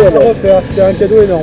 à refaire, c'était un cadeau énorme.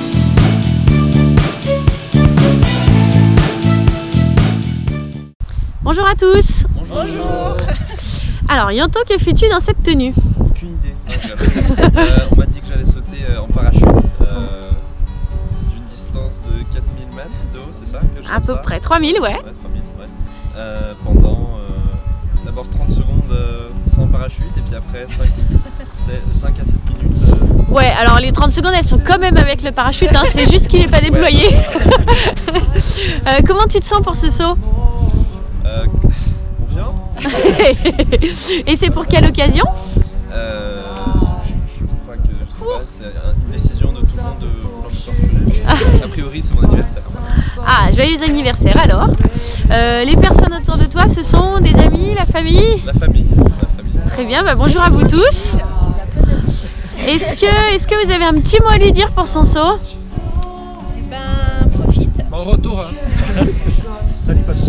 Bonjour à tous. Bonjour. Alors Yanto, que fais-tu dans cette tenue? Aucune idée. On m'a dit que j'allais sauter en parachute d'une distance de 4000 mètres de haut, c'est ça que je À peu près 3000, ouais. 3000, ouais. Pendant d'abord 30 secondes sans parachute et puis après 5 à 7 minutes. Ouais, alors les 30 secondes elles sont quand même avec le parachute, hein, c'est juste qu'il n'est pas déployé. Comment tu te sens pour ce saut? Confiant. Et c'est pour quelle occasion? Je crois que c'est une décision de tout le monde de vouloir me partager. A priori c'est mon anniversaire. Ah, joyeux anniversaire alors. Les personnes autour de toi, ce sont des amis, la famille? La famille. Très bien, bah bonjour à vous tous. Est-ce que vous avez un petit mot à lui dire pour son saut? Ben, profite. Bon retour. Hein. Salut papy.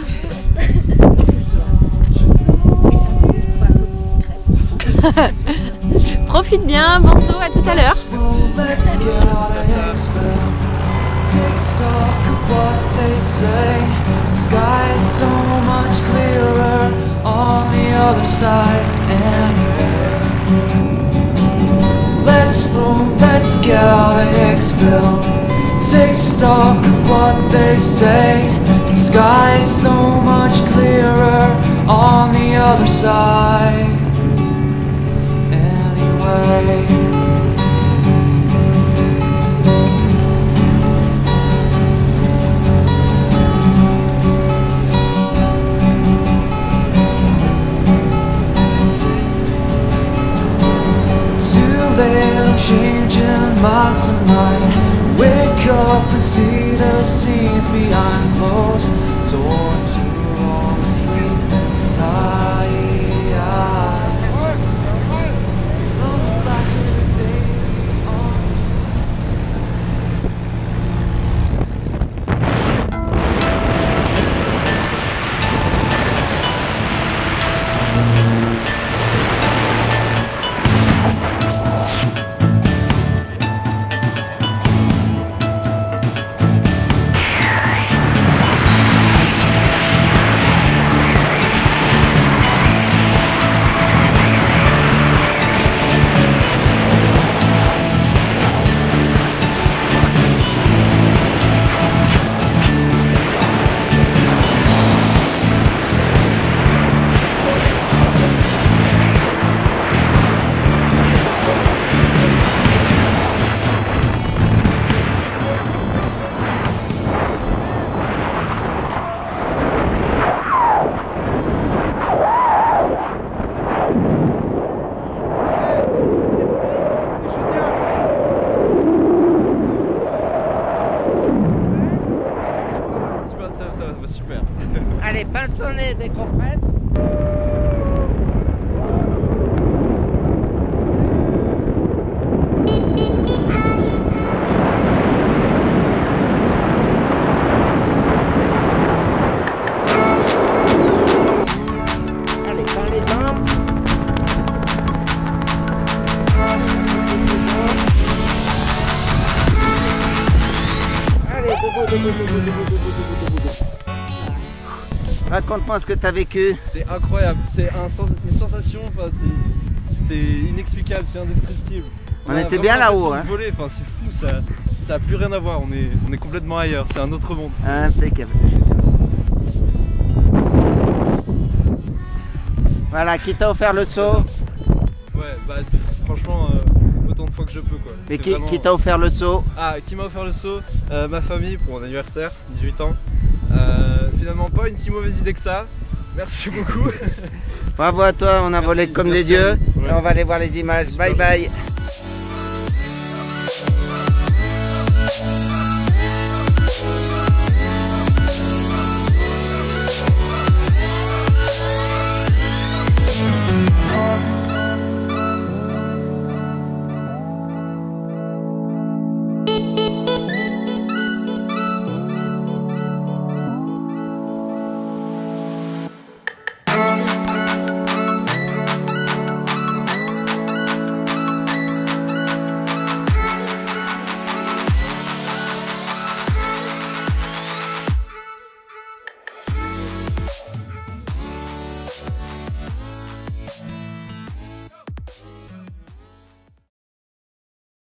Profite bien, bon saut, à tout à l'heure. Take stock of what they say. The sky is so much clearer on the other side. Anyway, let's roll, let's get our eggs filled. Take stock of what they say. The sky is so much clearer on the other side. Anyway. I'm changing minds tonight. Wake up and see the scenes behind closed doors. You're all asleep inside. Ça va super. Allez, pinçonnez, décompresse. Allez, dans les jambes. Allez, debout. Raconte-moi ce que tu as vécu. C'était incroyable, c'est une sensation, enfin, c'est inexplicable, c'est indescriptible. On était bien là-haut, hein. Enfin, c'est fou, ça a plus rien à voir, on est complètement ailleurs, c'est un autre monde. Impeccable, c'est génial. Voilà, qui t'a offert le saut? Ouais, bah franchement, autant de fois que je peux quoi. Et qui t'a offert le saut? Ah, qui m'a offert le saut? Ma famille pour mon anniversaire, 18 ans. Finalement pas une si mauvaise idée que ça. Merci beaucoup. Bravo à toi, on a volé comme des dieux. Ouais. Et on va aller voir les images. Bye bye.